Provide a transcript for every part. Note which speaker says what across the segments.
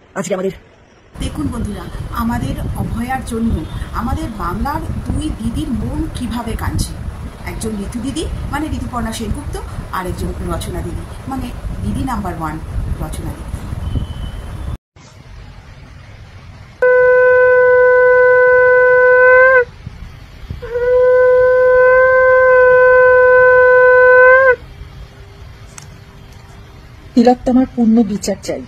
Speaker 1: আজকে আমাদের
Speaker 2: দেখুন বন্ধুরা, আমাদের অভয়ার জন্য আমাদের বাংলার দুই দিদির মন কিভাবে কাঁদছে। একজন ঋতু দিদি মানে ঋতুপর্ণা সেনগুপ্ত, আর একজন রচনা দিদি মানে দিদি নাম্বার 1 রচনা দিদি।
Speaker 1: তিলোত্তমার পূর্ণ বিচার চাই।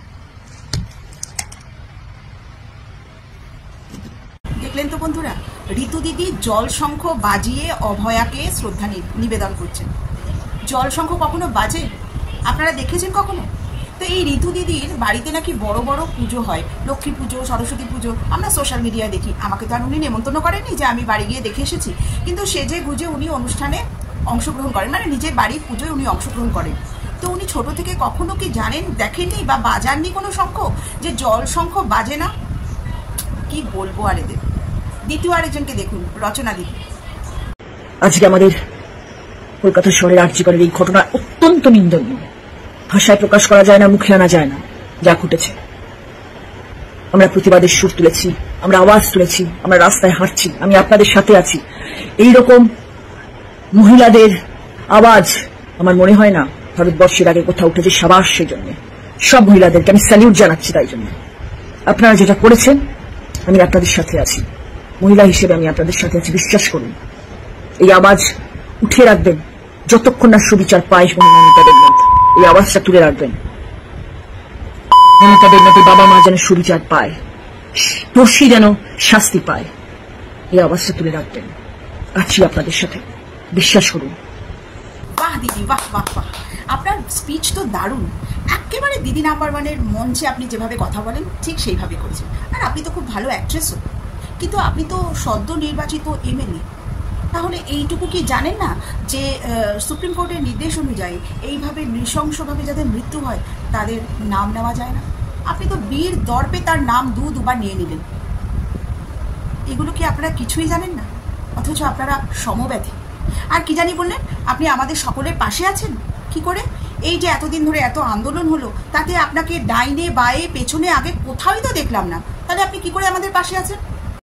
Speaker 2: দেখলেন তো বন্ধুরা, ঋতু দিদি জল শঙ্খ বাজিয়ে অভয়াকে শ্রদ্ধা নিবেদন করছেন। জল শঙ্খ কখনো বাজে? আপনারা দেখেছেন কখনো? তো এই ঋতু দিদির বাড়িতে নাকি বড় বড় পুজো হয়, লক্ষ্মী পুজো, সরস্বতী পুজো, আমরা সোশ্যাল মিডিয়ায় দেখি। আমাকে তো আর উনি নেমন্তন্ন করেননি যে আমি বাড়ি গিয়ে দেখে এসেছি, কিন্তু সেজে গুজে উনি অনুষ্ঠানে অংশগ্রহণ করেন, মানে নিজের বাড়ির পুজোয় উনি অংশগ্রহণ করেন। তো উনি ছোট থেকে কখনো কি জানেন, দেখেননি বা বাজাননি কোনো শঙ্খ, যে জল শঙ্খ বাজে না? কি বলবো আর এদের। দ্বিতীয় আরেকজনকে দেখুন, রচনা দিদি।
Speaker 1: আজকে আমাদের কলকাতা শহরের আর্যিকরের এই ঘটনা অত্যন্ত নিন্দনীয়। ভাষায় প্রকাশ করা যায় না, মুখে আনা যায় না যা ঘটেছে। আমরা প্রতিবাদের সুর তুলেছি, আমরা আওয়াজ তুলেছি, আমরা রাস্তায় হাঁটছি, আমি আপনাদের সাথে আছি। এইরকম মহিলাদের আওয়াজ আমার মনে হয় না ভারতবর্ষের আগে কোথাও উঠেছে। সাবাস সেই জন্য সব মহিলাদেরকে আমি স্যালিউট জানাচ্ছি। তাই জন্য আপনারা যেটা করেছেন, আমি আপনাদের সাথে আছি। মহিলা হিসেবে আমি আপনাদের সাথে আছি, বিশ্বাস করুন। এই আওয়াজ উঠিয়ে রাখবেন যতক্ষণ না সুবিচার পায়। মমতা দেবনাথ এই আওয়াজটা তুলে রাখবেন। মমতা দেবনাথের বাবা মা যেন সুবিচার পায়, দোষী যেন শাস্তি পায়, এই আওয়াজটা তুলে রাখবেন। আছি আপনাদের সাথে, বিশ্বাস করুন।
Speaker 2: বাহ দিদি, বাহ বাহ বাহ, আপনার স্পিচ তো দারুণ। একেবারে দিদি নাম্বার 1-এর মঞ্চে আপনি যেভাবে কথা বলেন ঠিক সেইভাবে করেছেন। আর আপনি তো খুব ভালো অ্যাক্ট্রেসও, কিন্তু আপনি তো সদ্য নির্বাচিত এমএলএ। তাহলে এইটুকু কি জানেন না যে সুপ্রিম কোর্টের নির্দেশ অনুযায়ী এইভাবে নৃশংসভাবে যাদের মৃত্যু হয় তাদের নাম নেওয়া যায় না? আপনি তো বীর দর্পে তার নাম দুবার নিয়ে নিলেন। এগুলো কি আপনারা কিছুই জানেন না? অথচ আপনারা সমব্যথী। আর কি জানি বললেন, আপনি আমাদের সকলের পাশে আছেন। কি করে? এই যে এতদিন ধরে এত আন্দোলন হলো, তাতে আপনাকে ডাইনে বায়ে পেছনে আগে কোথাওই তো দেখলাম না। তাহলে আপনি কি করে আমাদের পাশে আছেন?